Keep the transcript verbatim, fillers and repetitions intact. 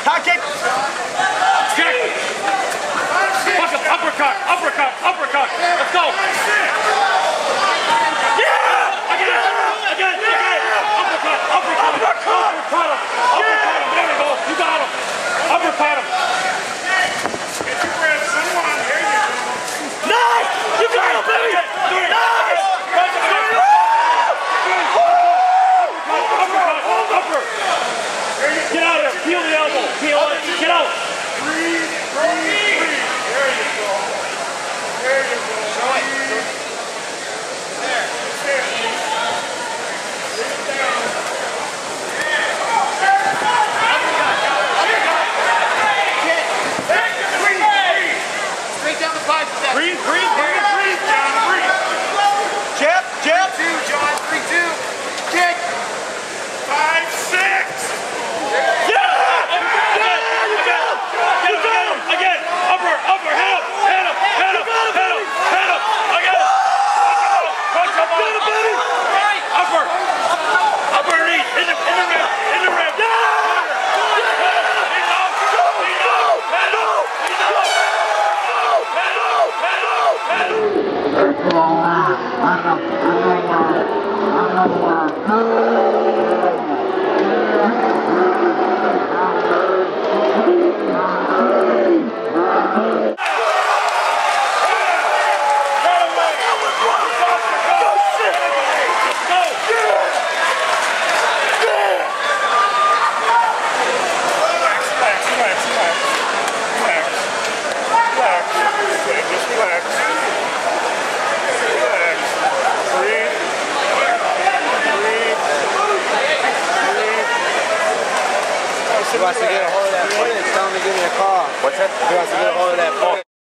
High kick. Kick. Fuck him. Uppercut. Uppercut. Uppercut. Let's go. Yeah. Again. Again. Again. Uppercut. Uppercut. Uppercut. Uppercut him. Uppercut him. There we go. You got him. Uppercut him. Get your breath. Someone. There you go. Nice. You got him, baby. Nice. Get out of there. Peel the elbow. Peel it. Get out. Breathe. Breathe. Breathe. There you go. There you go. Breathe. There. There. Sit down. Straight down the pipe. Breathe. Breathe. Breathe. Breathe. John. Breathe. Jab. Jab. Two. John. Three. Two. Kick. Five. Six. If he wants to get a hold of that phone, tell him to give me a call. What's that? If he wants to get a hold of that phone.